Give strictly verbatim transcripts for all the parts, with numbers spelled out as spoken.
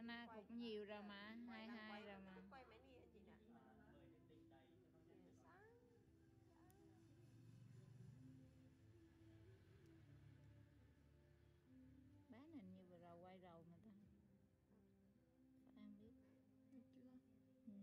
Anna cũng nhiều rồi mà, hai hai rồi mà. Quay máy đi chị nè. Sáng. Bán hình như vừa rồi quay rồi mà ta. Phải ăn biết. Được chưa? Ừ.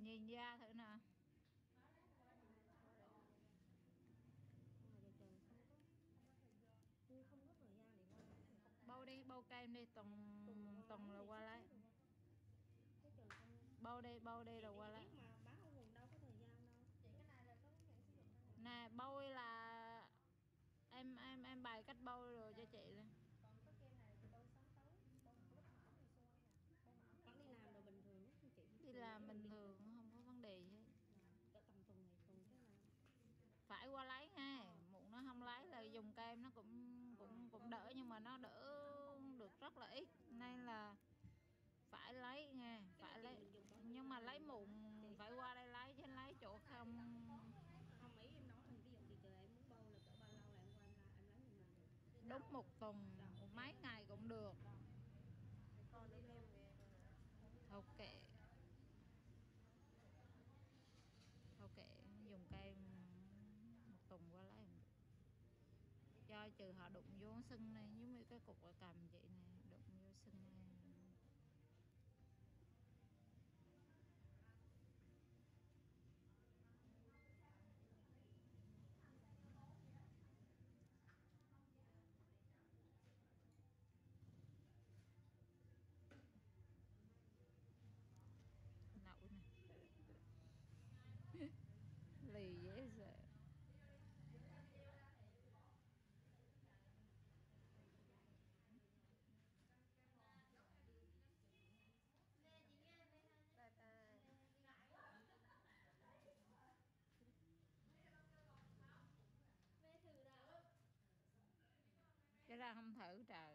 nhìn da thử nè. Tôi không có thời gian để qua lại. Bâu đi, bâu kem đi, tuần tuần là qua lấy. Cái trường không. Bâu đi, bâu đi rồi qua lấy. Mà bán ở vùng đâu có thời gian đâu. Chị cái này là có hướng dẫn sử dụng đâu. Nè, bâu là em em em bày cách bâu rồi cho chị đây. Còn có kem này thì bâu sáng tối, bâu lúc ấm thì xuôi nè. Vẫn đi làm rồi bình thường lúc chị Đi làm bình thường không có vấn đề gì hết. Cỡ tầm tuần này tuần thế nào? Phải qua lấy ha, muộn nó không lấy là dùng kem nó cũng cũng cũng đỡ, nhưng mà nó đỡ được rất là ít nên là phải lấy nha, phải lấy. Nhưng mà lấy muộn phải qua đây lấy chứ lấy chỗ không. Không, mấy em nói mình ví dụ chị chờ em muốn bâu là cỡ bao lâu là em qua em la em lấy mình làm được. Đúng một tuần, một mấy ngày cũng được. Còn đi thêm Thôi kệ, thôi kệ, dùng kem một tuần qua lấy không được. Do trừ họ đụng vô sưng này, giống như cái cục ở cầm chị này, đụng vô sưng này. Nậu nè. Lì dễ sợ. bye bye. Cái ra không thử trời.